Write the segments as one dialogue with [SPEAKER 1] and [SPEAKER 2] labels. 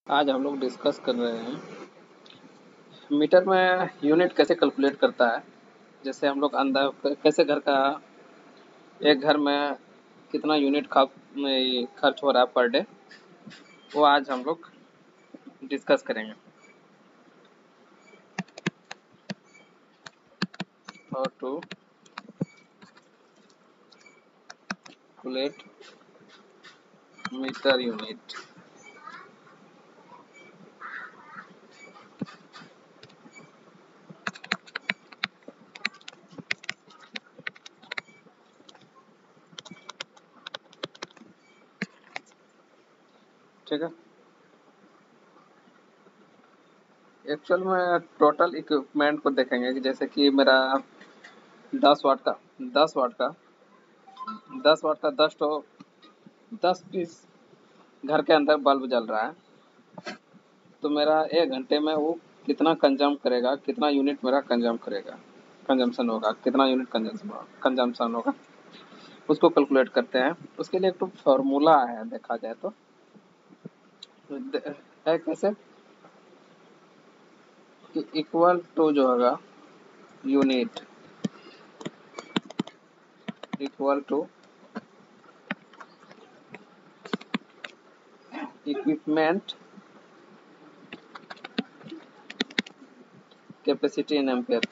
[SPEAKER 1] आज हम लोग डिस्कस कर रहे हैं मीटर में यूनिट कैसे कैलकुलेट करता है। जैसे हम लोग अंदर कैसे घर का एक घर में कितना यूनिट खर्च हो रहा है पर डे, वो आज हम लोग डिस्कस करेंगे। How to calculate meter unit. ठीक है, एक्चुअल में टोटल इक्विपमेंट को देखेंगे कि जैसे कि मेरा 10 वाट का 10 वाट का 10 वाट का 10 पीस घर के अंदर बल्ब जल रहा है, तो मेरा 1 घंटे में वो कितना कंजम करेगा, कितना यूनिट मेरा कंजम करेगा, कंजम्पशन होगा, कितना यूनिट कंजम्पशन होगा, उसको कैलकुलेट करते हैं। उसके लिए एक तो फॉर्मूला है, देखा जाए तो है कैसे कि इक्वल टू जो होगा unit equal to equipment capacity in ampere.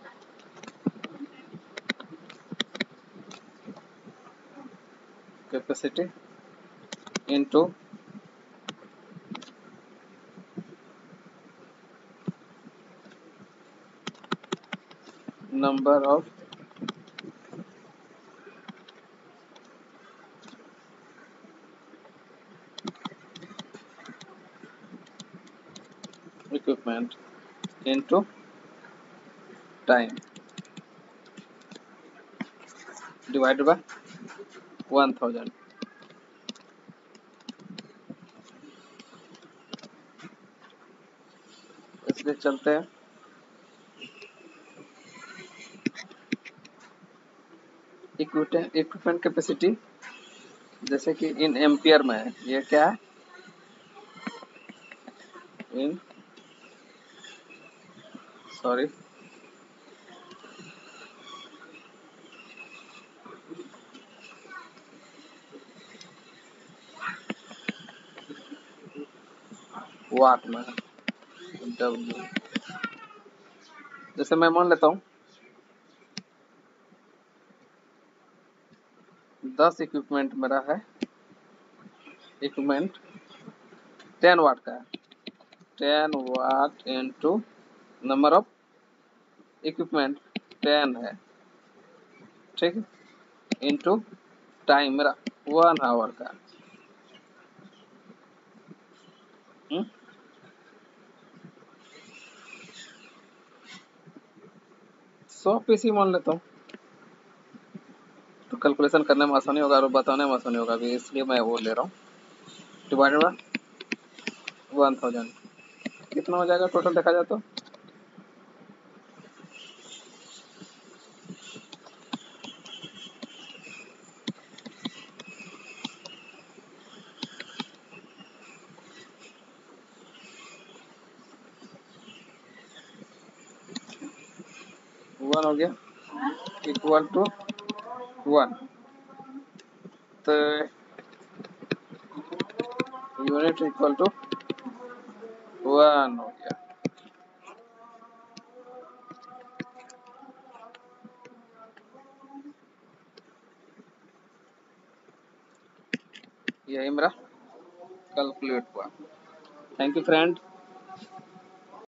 [SPEAKER 1] Capacity into number of equipment into time divided by 1000। इसलिए चलते हैं इक्विपमेंट कैपेसिटी, जैसे कि इन एम्पियर में है, ये क्या है इन सॉरी वाट में है, डब्ल्यू। जैसे मैं मान लेता हूँ 10 इक्विपमेंट मेरा है, इक्विपमेंट 10 वाट का है, 10 watt into number of equipment 10 है, ठीक है, इंटू टाइम मेरा 1 आवर का। 100 पीस ही मान लेता हूँ, तो कैलकुलेशन करने में आसानी होगा और बताने में आसानी होगा भी, इसलिए मैं वो ले रहा हूँ। डिवाइडेड बाय 1000 कितना हो जाएगा टोटल देखा जाए तो 1 हो गया इक्वल टू 1, तो यूनिट इक्वल टू 1 हो गया। यही मेरा कैलकुलेट हुआ। Thank you friend.